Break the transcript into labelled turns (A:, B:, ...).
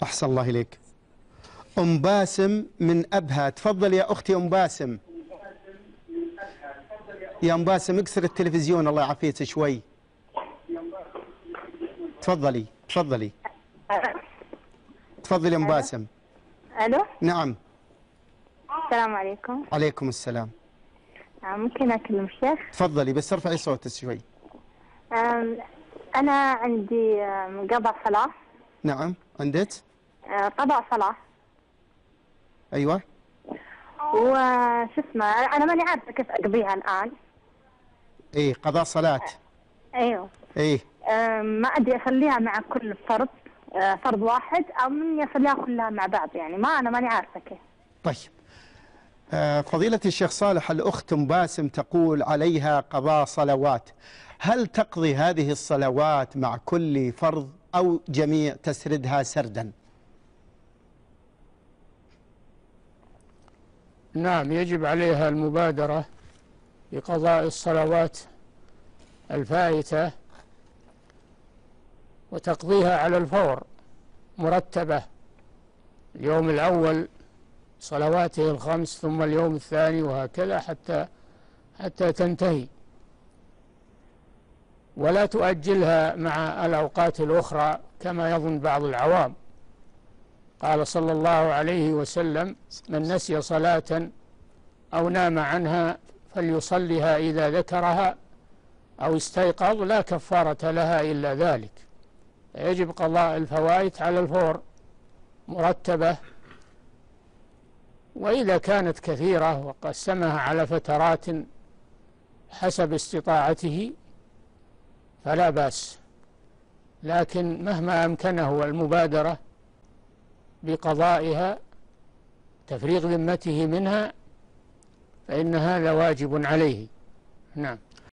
A: أحسن الله إليك. أم باسم من أبها، تفضل يا أختي أم باسم. يا أم باسم اكسر التلفزيون الله يعافيك شوي. تفضلي تفضلي تفضلي يا أم باسم.
B: الو.
A: نعم.
B: السلام عليكم.
A: عليكم السلام.
B: ممكن اكلم الشيخ؟
A: تفضلي بس ارفعي صوتك شوي.
B: انا عندي قضاء صلاة.
A: نعم عندك؟
B: قضاء صلاة.
A: ايوه.
B: وش اسمه، انا ماني عارفة كيف اقضيها الان.
A: ايه قضاء صلاة.
B: ايوه.
A: ايه.
B: ما ادري اصليها مع كل فرض، فرض واحد، او مني اصليها كلها مع بعض، يعني انا ماني عارفة كيف.
A: طيب. فضيلة الشيخ صالح، الأخت أم باسم تقول عليها قضاء صلوات، هل تقضي هذه الصلوات مع كل فرض أو جميع تسردها سردا؟
C: نعم، يجب عليها المبادرة بقضاء الصلوات الفائتة وتقضيها على الفور مرتبة. اليوم الأول صلواته الخمس، ثم اليوم الثاني، وهكذا حتى تنتهي، ولا تؤجلها مع الأوقات الأخرى كما يظن بعض العوام. قال صلى الله عليه وسلم: من نسي صلاة أو نام عنها فليصلها إذا ذكرها أو استيقظ، لا كفارة لها إلا ذلك. يجب قضاء الفوائت على الفور مرتبة، وإذا كانت كثيرة وقسمها على فترات حسب استطاعته فلا بأس، لكن مهما أمكنه المبادرة بقضائها تفريغ ذمته منها فإن هذا واجب عليه. نعم.